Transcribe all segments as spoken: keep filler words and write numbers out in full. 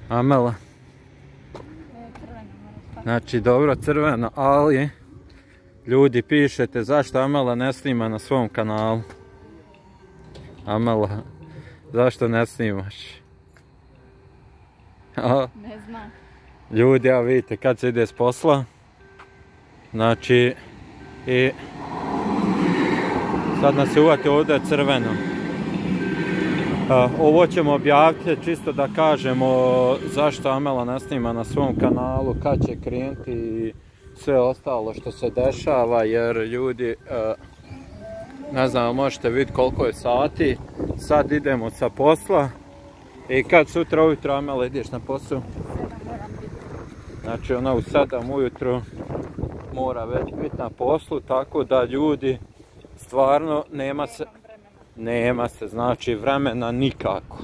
Amela. Znači dobro crveno, ali ljudi pišete zašto Amela ne snima na svom kanalu. Amela, zašto ne snimaš? Ne znam. Ljudi, a vidite kad se ide s posla. Znači, i sad nas se uvati ovdje crveno. Ovo ćemo objaviti čisto da kažemo zašto Amela ne snima na svom kanalu, kad će krenuti i sve ostalo što se dešava, jer ljudi, ne znam, možete vidjeti koliko je sati, sad idemo sa posla i kad sutra ujutro Amela ideš na posao? Znači ona u sedam ujutro mora već biti na poslu, tako da ljudi stvarno nema se, nema se znači vremena nikako.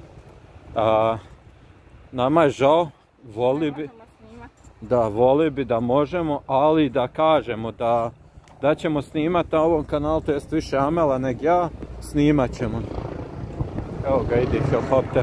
A, nama je žao, voli bi, da voli bi da možemo, ali da kažemo da, da ćemo snimati na ovom kanalu, to jest više Amela nego ja, snimat ćemo. Evo ga, ide helikopter.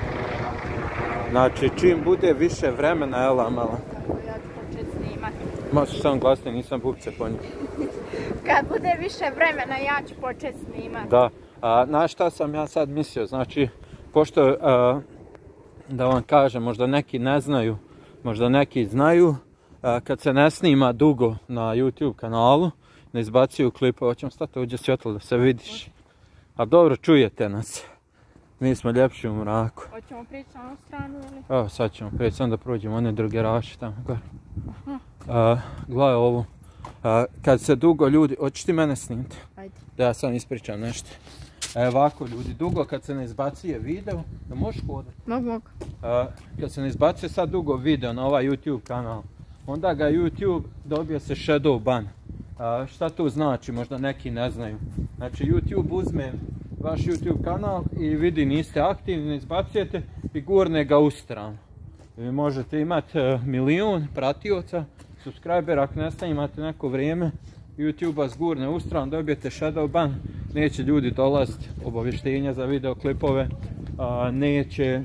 Znači, čim bude više vremena, evo Amela. Kako ja ću početi snimati. Možeš sam glasnije, nisam bubce po njih. Kad bude više vremena, ja ću početi snimati. Da. A, znaš šta sam ja sad mislio? Znači, pošto, a, da vam kažem, možda neki ne znaju, možda neki znaju, a, kad se ne snima dugo na YouTube kanalu, ne izbacuju klipe, hoćemo stati ovdje svjetlo da se vidiš. A dobro, čujete nas. Mi smo ljepši u mraku. Hoćemo prići na onu stranu ili? Evo sad ćemo prići, sam da prođemo one druge raše tamo gore. Uh, gledaj ovo. Uh, kad se dugo ljudi, hoćeš ti mene snimiti? Ajde. Da ja sam ispričam nešto. E, ovako ljudi, dugo kad se ne izbacuje video, da možeš hodati? Mogu, mogu. Uh, kad se ne izbacuje sad dugo video na ovaj YouTube kanal, onda ga YouTube dobije se shadow ban. Uh, šta to znači, možda neki ne znaju. Znači YouTube uzme vaš YouTube kanal i vidi niste aktivni, ne izbacujete i gurne ga u stranu. Vi možete imati uh, milijun pratioca, subscribera, ako ne snimate neko vrijeme, YouTube vas gurne u stranu, dobijete shadow ban, neće ljudi dolaziti, obavještenja za videoklipove, uh, neće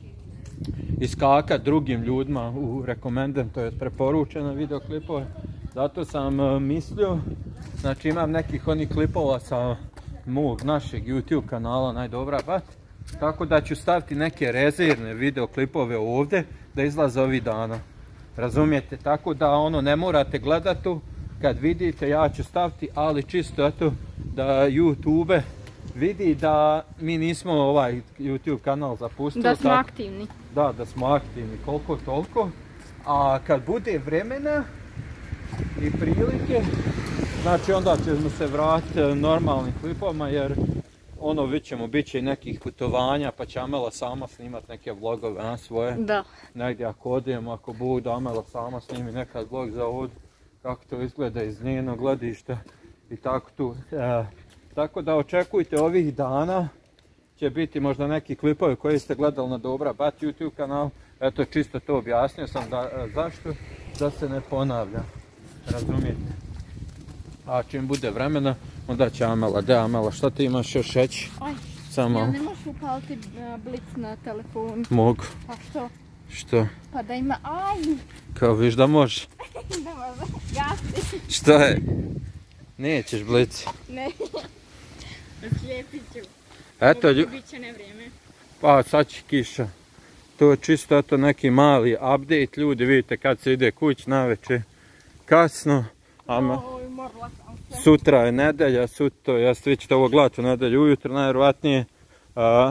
iskakat drugim ljudima u rekomendem, to je preporučene videoklipove. Zato sam uh, mislio, znači imam nekih onih klipova sa mog našeg YouTube kanala Najdobra Bat, tako da ću staviti neke rezervne videoklipove ovdje da izlaze ovih dana. Razumijete? Tako da ono ne morate gledati tu, kad vidite ja ću staviti, ali čisto eto da YouTube vidi da mi nismo ovaj YouTube kanal zapustili. Da smo tako, aktivni. Da, da smo aktivni, koliko toliko. A kad bude vremena i prilike, znači onda ćemo se vratiti normalnim klipovima, jer ono vidit ćemo, bit će i nekih putovanja, pa će Amela sama snimat neke vlogove na svoje. Da. Negdje ako odemo, ako bude, Amela sama snimi nekad vlog za ovdje, kako to izgleda iz njenog gledišta i tako tu. E, tako da očekujte ovih dana, će biti možda neki klipovi koji ste gledali na Dobra Bat YouTube kanal. Eto, čisto to objasnio sam da, zašto, da se ne ponavlja. Razumijete? A čim bude vremena, onda će Amela. Da, Amela, šta ti imaš još reći? Aj, Samo. ja ne možeš upaliti uh, blic na telefonu. Mogu. Pa što? Što? Pa da ima, aj! Kao viš da može? Ne može, gasi. Što je? Nećeš blic. Ne. Slijepit ću. Eto, lju... Biće nevrijeme. Pa sad će kiša. To je čisto eto neki mali update, ljudi vidite kad se ide kuć navečer. Kasno. Ama... Sutra je nedelja, sutra, ja vi ćete ovo gledati u nedelju ujutro najvjerojatnije. A,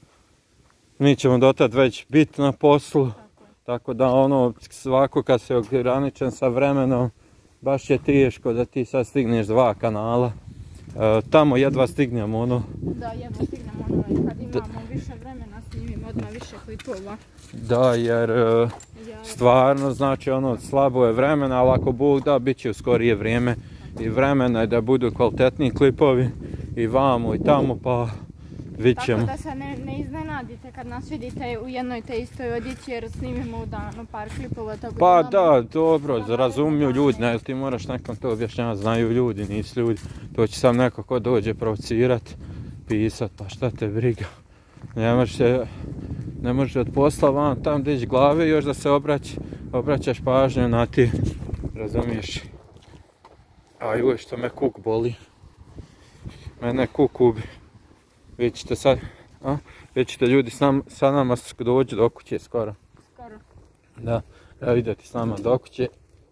mi ćemo dotad već biti na poslu, tako, tako da ono svako kad se ograničen sa vremenom, baš je teško da ti sad stigneš dva kanala. A, tamo jedva stignemo ono. Da, jedva stignemo ono, kad imamo da. Više vremena snimimo odmah više klipova. Da, jer a, stvarno znači ono slabo je vremena, ali ako Bog da, bit će u skorije vrijeme. I vremena je da budu kvalitetniji klipovi i vamo i tamo, pa vidit ćemo. Tako da se ne, ne iznenadite kad nas vidite u jednoj te istoj odjeći jer snimimo u danu par klipova. Tako pa da, da, dobro, razumiju ljudi, ne, ti moraš nekom to objašnjavati, znaju ljudi, nisu ljudi. To će sam neko ko dođe provocirat, pisat, pa šta te briga. Ne možeš se, ne može od posla van tam dići glave, još da se obrać, obraćaš pažnju na ti, razumiješ? Aj, uj, što me kuk boli. Mene kuk ubi. Vidjet ćete sad, a? Vidjet ćete ljudi s nam, sa nama dođu do kuće skoro. Skoro. Da, evo idete s nama do kuće.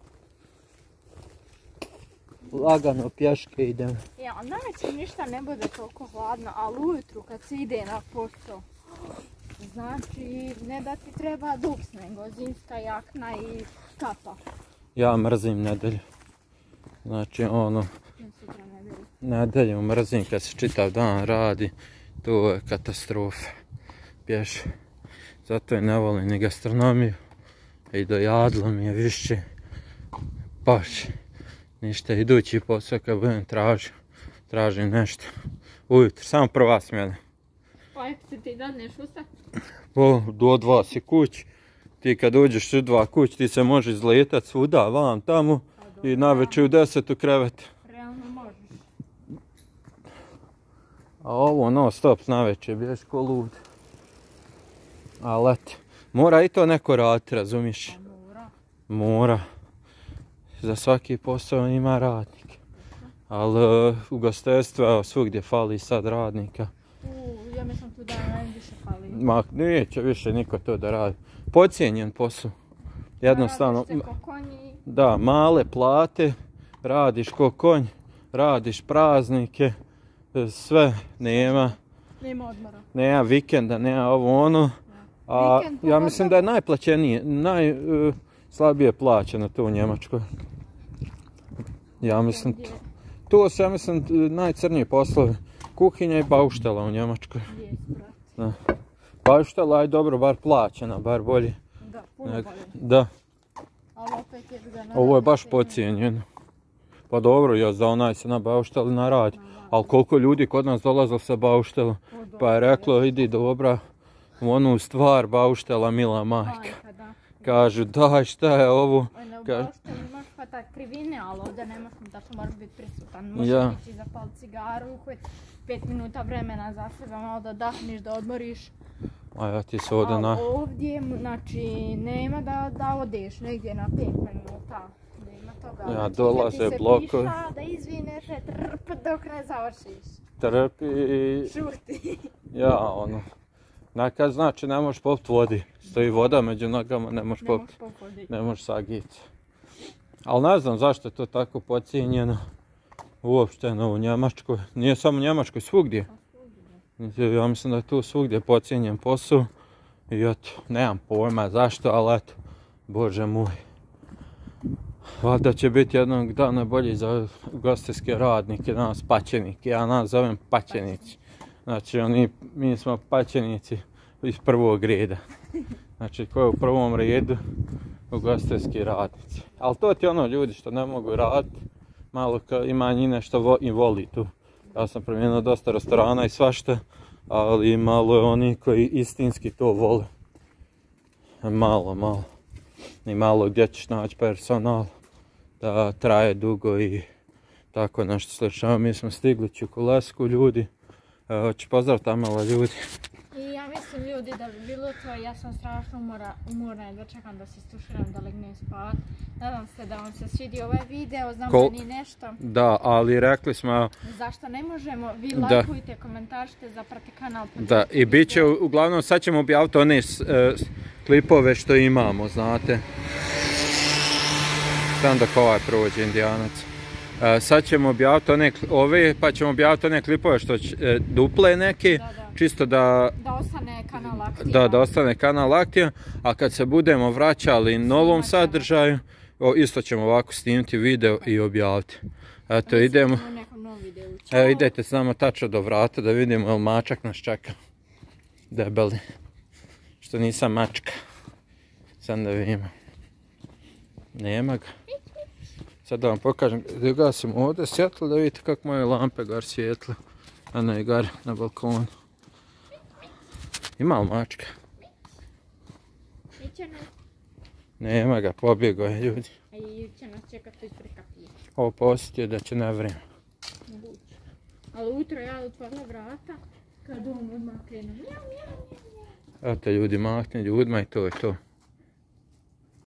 Lagano pješke idemo. Ja, onda već ništa ne bude toliko hladno, ali ujutru kad se ide na posao, znači ne da ti treba duks, nego zimska jakna i kapa. Ja mrzim nedelju. Znači ono, nedelju mrzim kad se čitav dan radi, to je katastrofa. Pješ. Zato je ne volim ni gastronomiju i dojadlo mi je više. Baš. Ništa, idući posao kad budem tražio, tražim nešto. Ujutro, samo prva smjena. Pa ako se ti dadneš usta? O, do dva si kući. Ti kad uđeš u dva kući, ti se možeš izletat svuda, van, tamo. I navečer u deset u krevet. Realno možeš. A ovo non stop navečer, biješ ko lud. Ali eto, mora i to neko raditi, razumiješ? Pa mora. Mora. Za svaki posao ima radnik. Ali uh, ugostiteljstva svugdje fali sad radnika. U, ja mislim tu da najviše fali. Ma neće više niko to da radi. Podcijenjen posao. Jednostavno. Radiš se ko konji. Da, male plate, radiš ko konj, radiš praznike, sve nema. Nema odmora. Nema vikenda, nema ovo ono. A Vikend, ja mislim da je najplaćenije, najslabije uh, plaćeno to u Njemačkoj. Ja mislim, to su ja mislim najcrniji poslovi. Kuhinja i bauštela u Njemačkoj. Da. Bauštela je dobro, bar plaćena, bar bolje. Da, puno bolje. Da. Ali opet je ga Ovo je baš podcijenjeno. Pa dobro, ja za onaj se na baušteli naradi. Ali koliko ljudi kod nas dolazilo sa bauštelom, pa je reklo idi dobra u onu stvar bauštela mila majka. Kažu daj šta je ovo. U bauštelu imaš pa tak krivine, ali ovdje nemaš da što moraš biti prisutan. Možeš Ja. ići zapaliti cigaru, uhvati pet minuta vremena za sebe, malo da dahniš, da odmoriš. A ja ti se ovdje na... A ovdje, znači, nema da, da odeš negdje na pet minuta. Nema toga. Ja, Znači, dolaze kad ti se blokovi. piša, da izvineš, ne trp dok ne završiš. Trpi i... Šuti. Ja, ono... Nekad znači ne možeš popit vodi. Stoji voda među nogama, ne možeš Ne možeš popit. popoditi. Ne možeš sagit. Ali ne znam zašto je to tako podcijenjeno. Uopšteno u Njemačkoj. Nije samo u Njemačkoj, svugdje. Ja mislim da je tu svugdje podcijenjen posao. I eto, nemam pojma zašto, ali eto, Bože moj. Valjda će biti jednog dana bolji za ugostiteljske radnike, nas paćenike, ja nas zovem paćenici. Znači, oni, mi smo paćenici iz prvog reda. Znači, ko je u prvom redu, ugostiteljski radnici. Ali to ti ono ljudi što ne mogu raditi, malo ka, ima njih nešto vo, i voli tu. Ja sam promijenio dosta restorana i svašta, ali malo je oni koji istinski to vole. Malo, malo. I malo gdje ćeš naći personal da traje dugo i tako nešto slično. Mi smo stigli Čukulesku ljudi. Hoću pozdraviti tamo malo ljudi. I ja mislim ljudi da bi bilo to, ja sam strašno umora, umorna i dočekam da se stuširam da legnem spavat. Nadam se da vam se svidio ovaj video, znam Kol... da ni nešto. Da, ali rekli smo... Zašto ne možemo, vi da. lajkujte, komentaršite, zapratite kanal. Da, i bit će, uglavnom sad ćemo objaviti one uh, klipove što imamo, znate. Tam dok ovaj prođe Indijanac. Uh, sad ćemo objaviti one, ove, pa ćemo objaviti one klipove što će, uh, duple neke, da, da. Čisto da... Da ostane kanal aktivan. Da, da ostane kanal aktivan, a kad se budemo vraćali novom sadržaju, o, isto ćemo ovako snimiti video i objaviti. Eto, idemo. Evo, idete s nama tačno do vrata da vidimo jel mačak nas čeka. Debeli. Što nisam mačka. Sad da vidimo. Nema ga. Sad da vam pokažem, da gasim ovdje svjetlo da vidite kako moje lampe gar svijetle. A ne gar na balkonu. Ima li mačka? Nema ga, pobjegao je ljudi. A i će nas čekati ispred kapije. Ovo posjetio da će na vrijeme. Ali utro ja otvorila vrata, kad on odmah krenu. Mjau, mjau, mjau. Evo te ljudi, mahni ljudima i to je to.